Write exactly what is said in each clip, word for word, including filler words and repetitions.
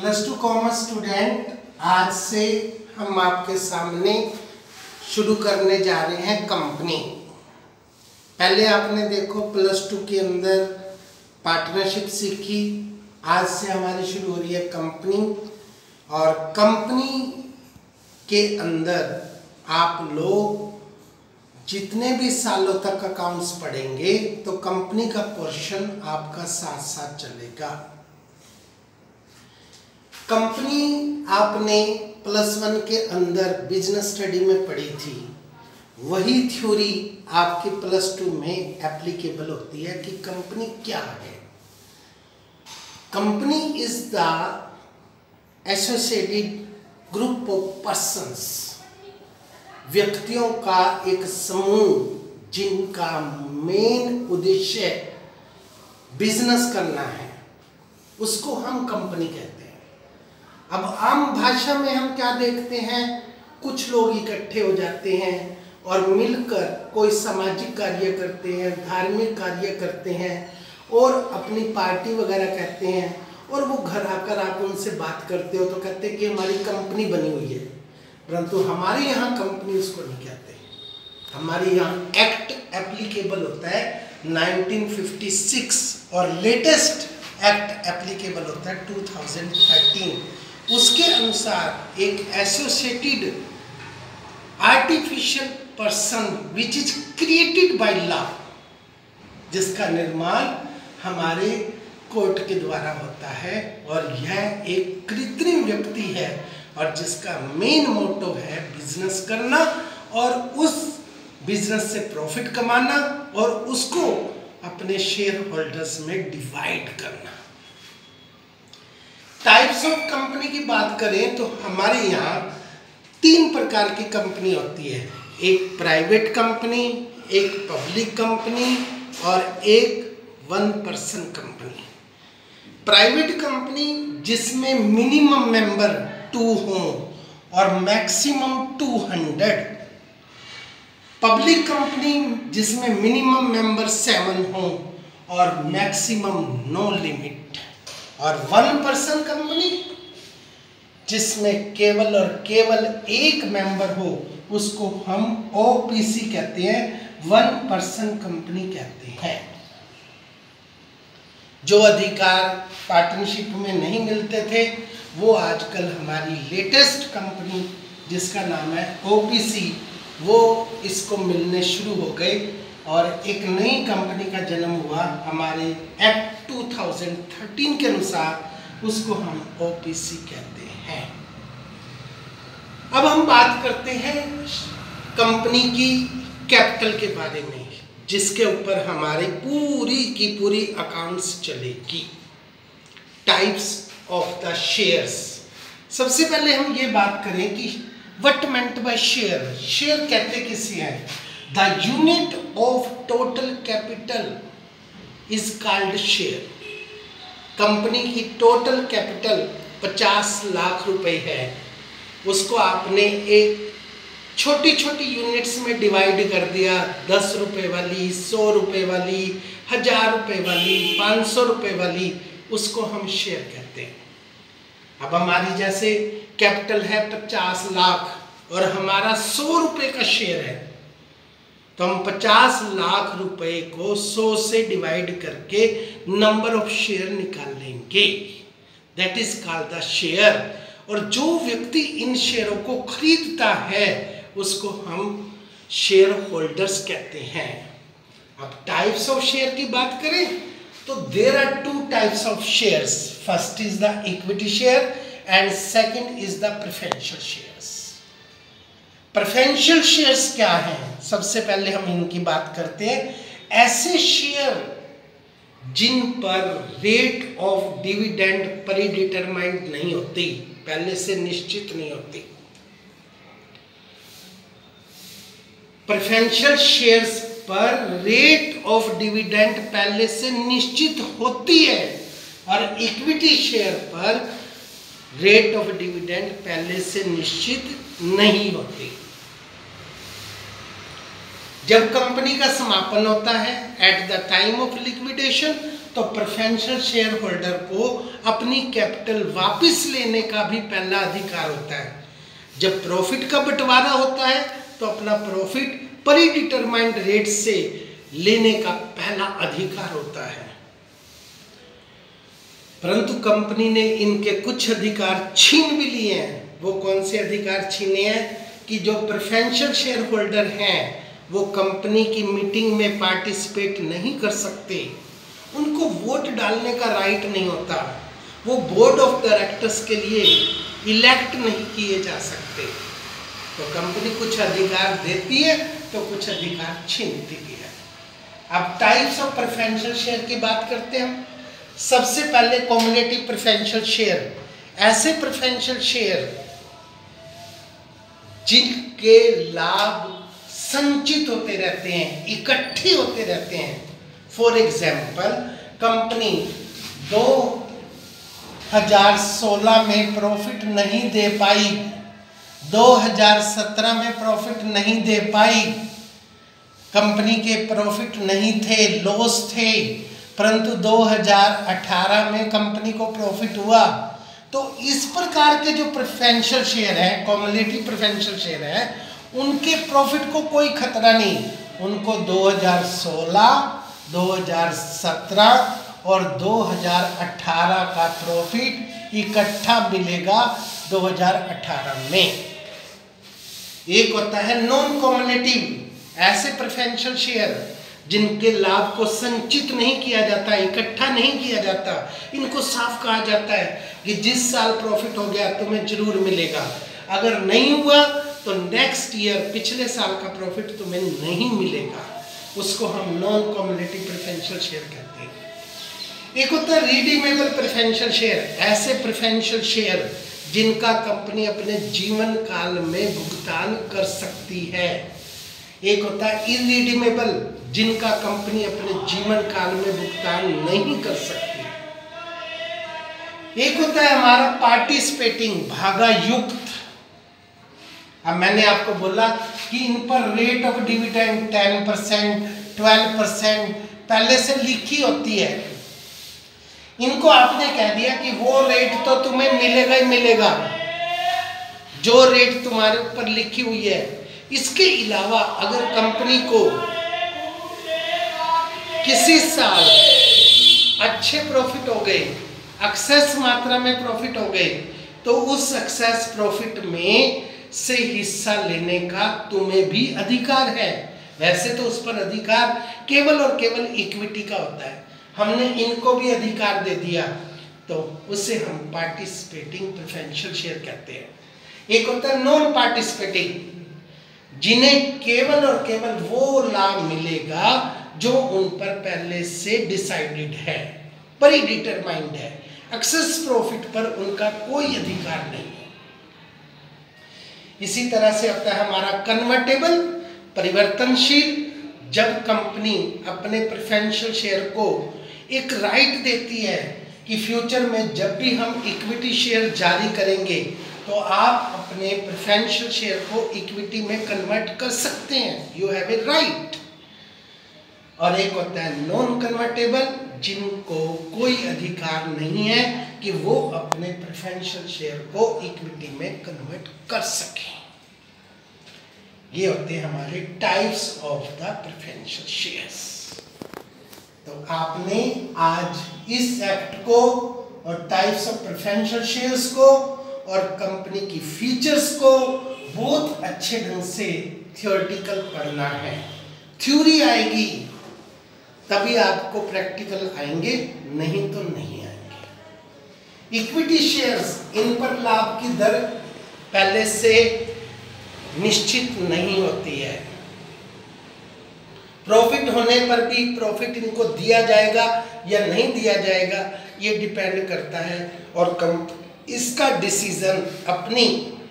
Plus two commerce student, आज से हम आपके सामने शुरू करने जा रहे हैं कंपनी। पहले आपने देखो प्लस टू के अंदर पार्टनरशिप सीखी, आज से हमारी शुरू हो रही है कंपनी। और कंपनी के अंदर आप लोग जितने भी सालों तक अकाउंट्स पढ़ेंगे तो कंपनी का पोर्शन आपका साथ साथ चलेगा। कंपनी आपने प्लस वन के अंदर बिजनेस स्टडी में पढ़ी थी, वही थ्योरी आपके प्लस टू में एप्लीकेबल होती है कि कंपनी क्या है। Company is the associated group of persons, व्यक्तियों का एक समूह जिनका मेन उद्देश्य बिजनेस करना है, उसको हम कंपनी कहते हैं। अब आम भाषा में हम क्या देखते हैं, कुछ लोग इकट्ठे हो जाते हैं और मिलकर कोई सामाजिक कार्य करते हैं, धार्मिक कार्य करते हैं और अपनी पार्टी वगैरह कहते हैं, और वो घर आकर आप उनसे बात करते हो तो कहते हैं कि हमारी कंपनी बनी हुई है। परंतु हमारे यहाँ कंपनी उसको नहीं कहते, हमारे यहाँ एक्ट एप्लीकेबल होता है नाइनटीन फिफ्टी सिक्स और लेटेस्ट एक्ट एप्लीकेबल होता है टू थाउजेंड थर्टीन। उसके अनुसार एक associated artificial person which is created by law, जिसका निर्माण हमारे कोर्ट के द्वारा होता है, और यह एक कृत्रिम व्यक्ति है और जिसका मेन मोटो है बिजनेस करना और उस बिजनेस से प्रॉफिट कमाना और उसको अपने शेयर होल्डर्स में डिवाइड करना। टाइप्स ऑफ कंपनी की बात करें तो हमारे यहाँ तीन प्रकार की कंपनी होती है, एक प्राइवेट कंपनी, एक पब्लिक कंपनी और एक one person company. Private company जिसमें मिनिमम मेंबर टू हों और maximum two hundred, public company जिसमें मिनिमम मेंबर सेवन हों और मैक्सिमम नो लिमिट, और वन पर्सन कंपनी जिसमें केवल और केवल एक मेंबर हो, उसको हम ओपीसी कहते हैं, वन पर्सन कंपनी कहते हैं। जो अधिकार पार्टनरशिप में नहीं मिलते थे वो आजकल हमारी लेटेस्ट कंपनी जिसका नाम है ओपीसी, वो इसको मिलने शुरू हो गए और एक नई कंपनी का जन्म हुआ हमारे एक्ट टू थाउजेंड थर्टीन के अनुसार, उसको हम ओपीसी कहते हैं। अब हम बात करते हैं कंपनी की कैपिटल के बारे में, जिसके ऊपर हमारी पूरी की पूरी अकाउंट्स चलेगी। Types of the shares. सबसे पहले हम ये बात करें कि what meant by share. Share कहते किसे हैं? The unit of total capital is called share. Company की टोटल कैपिटल पचास लाख रुपए है, उसको आपने एक छोटी छोटी यूनिट्स में डिवाइड कर दिया, दस रुपए वाली, सौ रुपए वाली, हजार रुपए वाली, पाँच सौ रुपए वाली, उसको हम शेयर कहते हैं। अब हमारी जैसे कैपिटल है पचास लाख और हमारा सौ रुपए का शेयर है, तो हम पचास लाख रुपए को सौ से डिवाइड करके नंबर ऑफ शेयर निकाल लेंगे, that is called the share. और जो व्यक्ति इन शेयरों को खरीदता है उसको हम शेयर होल्डर्स कहते हैं। अब टाइप्स ऑफ शेयर की बात करें तो there are two types of shares, first is the equity share and second is the preferential shares. Preferential shares क्या हैं? सबसे पहले हम इनकी बात करते हैं। ऐसे शेयर जिन पर रेट ऑफ डिविडेंड प्रीडिटरमाइंड नहीं होती, पहले से निश्चित नहीं होती। प्रेफरेंशियल शेयर्स पर रेट ऑफ डिविडेंड पहले से निश्चित होती है और इक्विटी शेयर पर रेट ऑफ डिविडेंड पहले से निश्चित नहीं होती। जब कंपनी का समापन होता है at the time of liquidation, तो प्रेफरेंशियल शेयर होल्डर को अपनी कैपिटल वापस लेने का भी पहला अधिकार होता है। जब प्रॉफिट का बंटवारा होता है तो अपना प्रॉफिट प्री डिटरमाइंड रेट से लेने का पहला अधिकार होता है। परंतु कंपनी ने इनके कुछ अधिकार छीन भी लिए हैं। वो कौन से अधिकार छीने हैं कि जो प्रेफरेंशियल शेयर होल्डर हैं वो कंपनी की मीटिंग में पार्टिसिपेट नहीं कर सकते, उनको वोट डालने का राइट नहीं होता, वो बोर्ड ऑफ डायरेक्टर्स के लिए इलेक्ट नहीं किए जा सकते। तो कंपनी कुछ अधिकार देती है तो कुछ अधिकार छीनती भी है। अब टाइप्स ऑफ प्रेफरेंशियल शेयर की बात करते हैं। सबसे पहले कम्युलेटिव प्रेफरेंशियल शेयर, ऐसे प्रेफरेंशियल शेयर जिनके लाभ संचित होते रहते हैं, इकट्ठे होते रहते हैं। फॉर एग्जाम्पल, कंपनी दो हज़ार सोलह में प्रॉफिट नहीं दे पाई, दो हज़ार सत्रह में प्रॉफिट नहीं दे पाई, कंपनी के प्रॉफिट नहीं थे, लॉस थे, परंतु दो हज़ार अठारह में कंपनी को प्रॉफिट हुआ। तो इस प्रकार के जो प्रेफरेंशियल शेयर है, कम्युलेटिव प्रेफरेंशियल शेयर है, उनके प्रॉफिट को कोई खतरा नहीं। उनको दो हज़ार सोलह, दो हज़ार सत्रह और दो हज़ार अठारह का प्रॉफिट इकट्ठा मिलेगा दो हज़ार अठारह में। एक होता है नॉन कम्युलेटिव, ऐसे प्रेफरेंशियल शेयर जिनके लाभ को संचित नहीं किया जाता, इकट्ठा नहीं किया जाता। इनको साफ कहा जाता है कि जिस साल प्रॉफिट हो गया तुम्हें जरूर मिलेगा, अगर नहीं हुआ तो नेक्स्ट ईयर पिछले साल का प्रॉफिट तुम्हें नहीं मिलेगा। उसको हम नॉन कम्युलेटिव प्रेफरेंशियल शेयर कहते हैं। एक होता है रिडीमेबल प्रेफरेंशियल शेयर, ऐसे प्रेफरेंशियल शेयर जिनका कंपनी अपने जीवन काल में भुगतान कर सकती है। एक होता है इरिडीमेबल, जिनका कंपनी अपने जीवन काल में भुगतान नहीं कर सकती। एक होता है हमारा पार्टिसिपेटिंग, भागा युक्त। अब मैंने आपको बोला कि इन पर rate of dividend ten percent, twelve percent पहले से लिखी होती है। इनको आपने कह दिया कि वो रेट तो तुम्हें मिलेगा ही मिलेगा जो रेट तुम्हारे ऊपर लिखी हुई है। इसके अलावा अगर कंपनी को किसी साल अच्छे प्रॉफिट हो गए, एक्सेस मात्रा में प्रॉफिट हो गए, तो उस एक्सेस प्रॉफिट में से हिस्सा लेने का तुम्हें भी अधिकार है। वैसे तो उस पर अधिकार केवल और केवल इक्विटी का होता है, हमने इनको भी अधिकार दे दिया, तो उसे हम पार्टिसिपेटिंग प्रेफरेंशियल शेयर कहते हैं। एक होता है नॉन पार्टिसिपेटिंग, जिन्हें केवल और केवल वो लाभ मिलेगा जो उन पर पहले से डिसाइडेड है, प्री डिटरमाइंड है। एक्सेस प्रॉफिट पर उनका कोई अधिकार नहीं है। इसी तरह से होता है हमारा कन्वर्टेबल, परिवर्तनशील, जब कंपनी अपने प्रेफरेंशियल शेयर को एक राइट देती है कि फ्यूचर में जब भी हम इक्विटी शेयर जारी करेंगे तो आप अपने प्रेफरेंशियल शेयर को इक्विटी में कन्वर्ट कर सकते हैं, यू हैव ए राइट। और एक होता है नॉन कन्वर्टेबल, जिनको कोई अधिकार नहीं है कि वो अपने प्रेफरेंशियल शेयर को इक्विटी में कन्वर्ट कर सकें। ये होते हैं हमारे types of the preferential shares. तो आपने आज इस एक्ट को और टाइप्स ऑफ प्रेफरेंशियल शेयर्स को और कंपनी की फीचर्स को बहुत अच्छे ढंग से थियोरेटिकल पढ़ना है। थ्योरी आएगी तभी आपको प्रैक्टिकल आएंगे, नहीं तो नहीं आएंगे। इक्विटी शेयर्स, इन पर लाभ की दर पहले से निश्चित नहीं होती है। प्रॉफिट होने पर भी प्रॉफिट इनको दिया जाएगा या नहीं दिया जाएगा ये डिपेंड करता है, और कम इसका डिसीजन अपनी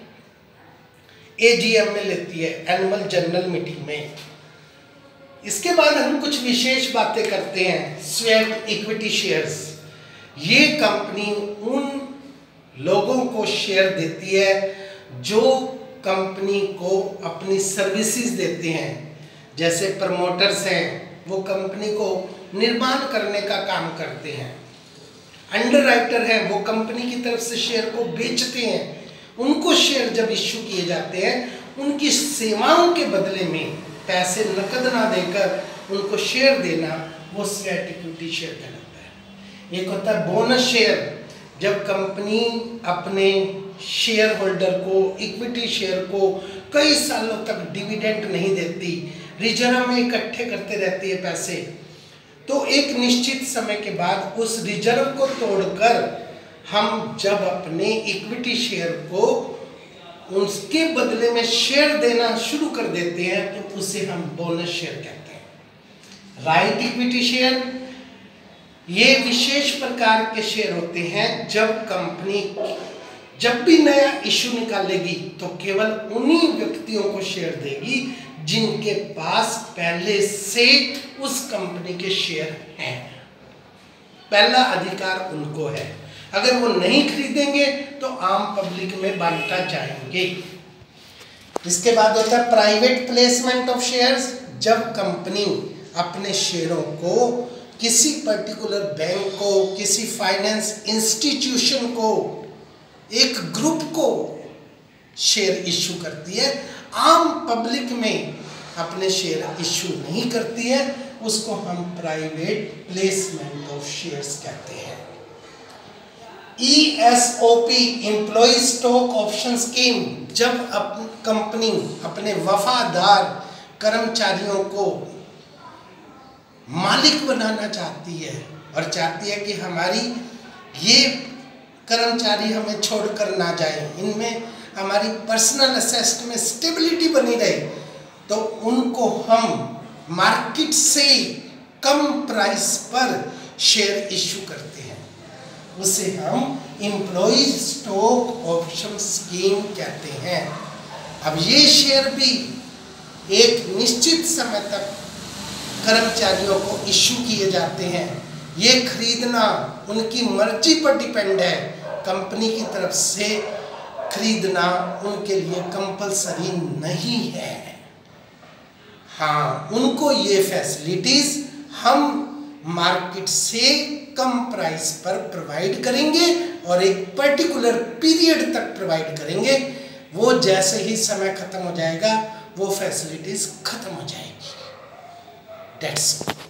एजीएम में लेती है, एनुअल जनरल मीटिंग में। इसके बाद हम कुछ विशेष बातें करते हैं। स्वेट इक्विटी शेयर्स, ये कंपनी उन लोगों को शेयर देती है जो कंपनी को अपनी सर्विसेज देते हैं। जैसे प्रमोटर्स हैं, वो कंपनी को निर्माण करने का काम करते हैं। अंडरराइटर है, वो कंपनी की तरफ से शेयर को बेचते हैं। उनको शेयर जब इश्यू किए जाते हैं, उनकी सेवाओं के बदले में पैसे नकद ना देकर उनको शेयर देना, वो स्वेट इक्विटी शेयर कहलाता है। एक होता है बोनस शेयर, जब कंपनी अपने शेयर होल्डर को, इक्विटी शेयर को कई सालों तक डिविडेंड नहीं देती, रिजर्व में इकट्ठे करते रहती है पैसे, तो एक निश्चित समय के बाद उस रिजर्व को तोड़कर हम जब अपने इक्विटी शेयर को उसके बदले में शेयर देना शुरू कर देते हैं, तो उसे हम बोनस शेयर कहते हैं। राइट इक्विटी शेयर, ये विशेष प्रकार के शेयर होते हैं जब कंपनी जब भी नया इश्यू निकालेगी तो केवल उन्हीं व्यक्तियों को शेयर देगी जिनके पास पहले से उस कंपनी के शेयर हैं। पहला अधिकार उनको है। अगर वो नहीं खरीदेंगे तो आम पब्लिक में बांटा जाएंगे। इसके बाद होता है प्राइवेट प्लेसमेंट ऑफ शेयर्स, जब कंपनी अपने शेयरों को किसी पर्टिकुलर बैंक को, किसी फाइनेंस इंस्टीट्यूशन को, एक ग्रुप को शेयर इश्यू करती है, आम पब्लिक में अपने शेयर इश्यू नहीं करती है, उसको हम प्राइवेट प्लेसमेंट ऑफ शेयर्स कहते हैं। E S O P employ stock option scheme, जब अपनी कंपनी अपने वफादार कर्मचारियों को मालिक बनाना चाहती है और चाहती है कि हमारी ये कर्मचारी हमें छोड़कर ना जाए, इनमें हमारी पर्सनल असेस्ट में स्टेबिलिटी बनी रहे, तो उनको हम मार्केट से कम प्राइस पर शेयर इश्यू करते हैं, उसे हम एम्प्लॉय स्टॉक ऑप्शन स्कीम कहते हैं। अब ये शेयर भी एक निश्चित समय तक कर्मचारियों को इश्यू किए जाते हैं। ये खरीदना उनकी मर्जी पर डिपेंड है, कंपनी की तरफ से खरीदना उनके लिए कंपलसरी नहीं है। हाँ, उनको ये फैसिलिटीज हम मार्केट से कम प्राइस पर प्रोवाइड करेंगे और एक पर्टिकुलर पीरियड तक प्रोवाइड करेंगे। वो जैसे ही समय खत्म हो जाएगा वो फैसिलिटीज खत्म हो जाएगी। That's